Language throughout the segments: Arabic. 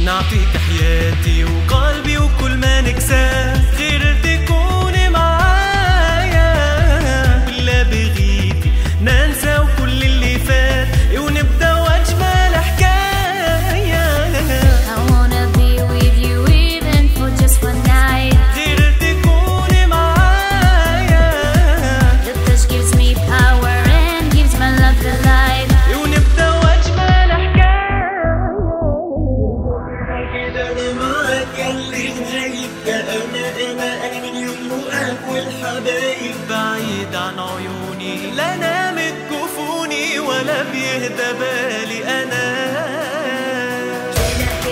نعطيك حياتي وقلبي وكل ما نكساه، غير تكوني معايا ولا بغيتي ننسى وكل اللي فات ونبدا واجمل حكايه. I wanna be with you even for just one night. غير تكوني معايا. The touch gives me power and gives my love the light. ونبدا واجمل حكايه. كده انا معاك ياللي جاي، انا من يومك والحبايب بعيد عن عيوني، لا نامت جفوني ولا بيهدى بالي انا.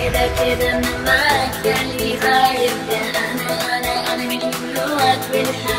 كده انا معاك ياللي غايب، انا من يومك والحبايب